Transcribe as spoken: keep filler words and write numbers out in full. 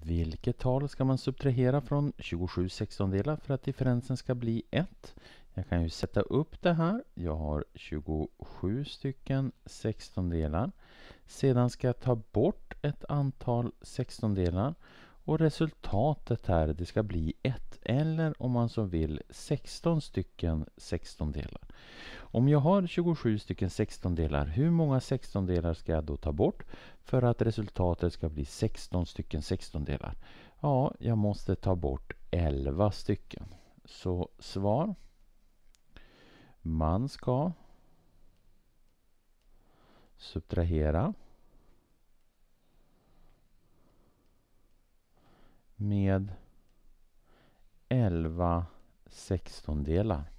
Vilket tal ska man subtrahera från tjugosju sextondelar för att differensen ska bli ett? Jag kan ju sätta upp det här. Jag har tjugosju stycken sextondelar. Sedan ska jag ta bort ett antal sextondelar. Och resultatet här, det ska bli ett, eller om man så vill sexton stycken sextondelar. Om jag har tjugosju stycken sextondelar, hur många sextondelar ska jag då ta bort för att resultatet ska bli sexton stycken sextondelar? Ja, jag måste ta bort elva stycken. Så svar. Man ska subtrahera med elva sextondelar.